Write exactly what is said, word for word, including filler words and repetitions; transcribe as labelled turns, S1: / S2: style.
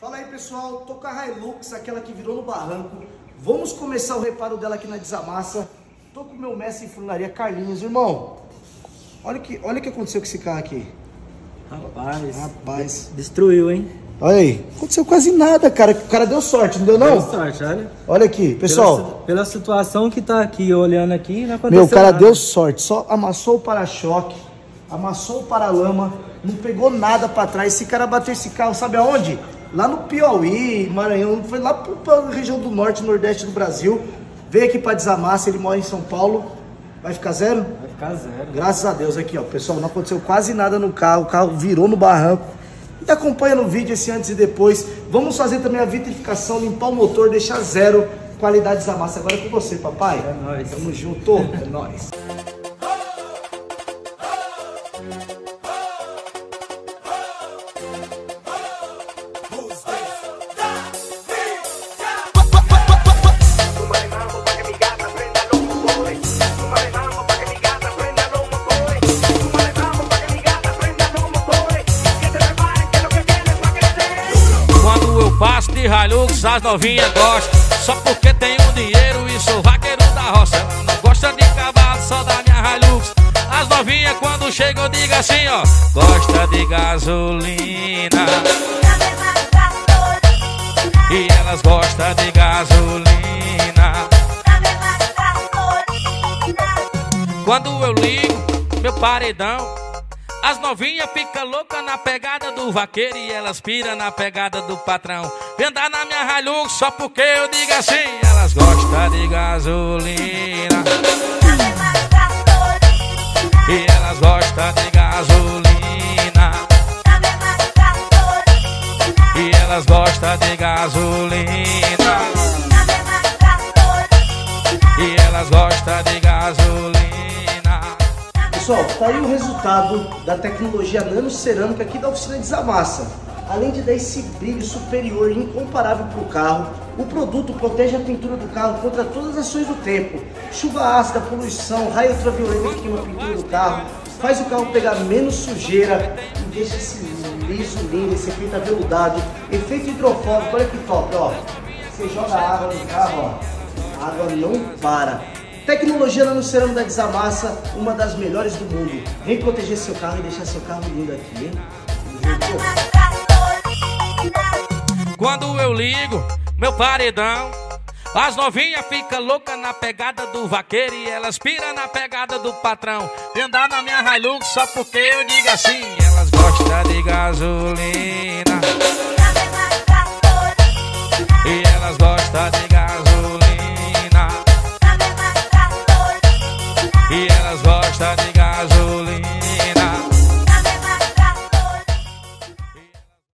S1: Fala aí, pessoal, tô com a Hilux, aquela que virou no barranco. Vamos começar o reparo dela aqui na Desamassa. Tô com o meu mestre em funilaria, Carlinhos. Irmão, olha o que, olha o que aconteceu com esse carro aqui.
S2: Rapaz,
S1: Rapaz.
S2: Destruiu, hein?
S1: Olha aí, aconteceu quase nada, cara. O cara deu sorte, não deu não?
S2: Deu sorte, olha.
S1: Olha aqui, pessoal.
S2: Pela, pela situação que tá aqui, olhando aqui, não aconteceu
S1: Meu, o cara
S2: nada.
S1: deu sorte, só amassou o para-choque, amassou o paralama, não pegou nada pra trás. Esse cara bateu esse carro, sabe aonde? Lá no Piauí, Maranhão, foi lá pra região do norte, nordeste do Brasil. Veio aqui pra Desamassa, ele mora em São Paulo. Vai ficar zero?
S2: Vai ficar zero.
S1: Graças a Deus aqui, ó, pessoal, não aconteceu quase nada no carro, o carro virou no barranco. E acompanha no vídeo esse antes e depois. Vamos fazer também a vitrificação, limpar o motor, deixar zero, qualidade Desamassa. Agora é com você, papai.
S2: É nóis.
S1: Tamo junto, é nóis.
S3: Passo de Hilux, as novinhas gostam. Só porque tenho dinheiro e sou vaqueiro da roça. Não gosta de cavalo, só da minha Hilux. As novinhas quando chegam digo assim, ó: gosta de gasolina. E elas gostam de gasolina. Quando eu ligo meu paredão, as novinhas ficam loucas na pegada do vaqueiro e elas piram na pegada do patrão. Vem andar na minha Hilux só porque eu digo assim, elas gostam de gasolina. E elas gostam de gasolina. E elas gostam de gasolina. E elas gostam de gasolina.
S1: Pessoal, tá aí o resultado da tecnologia nanocerâmica aqui da oficina Desamassa. Além de dar esse brilho superior e incomparável para o carro, o produto protege a pintura do carro contra todas as ações do tempo. Chuva ácida, poluição, raio ultravioleta que queima a pintura do carro, faz o carro pegar menos sujeira e deixa esse liso lindo, esse efeito aveludado, efeito hidrofóbico, olha que top, ó. Você joga água no carro, ó, a água não para. Tecnologia nanocerâmica da Desamassa, uma das melhores do mundo. Vem proteger seu carro e deixar seu carro lindo aqui, hein?
S3: Quando eu ligo meu paredão, as novinhas ficam loucas na pegada do vaqueiro e elas piram na pegada do patrão. Vem andar na minha Hilux só porque eu digo assim, elas gostam de gasolina. E elas gostam de gasolina. E elas gostam de gasolina.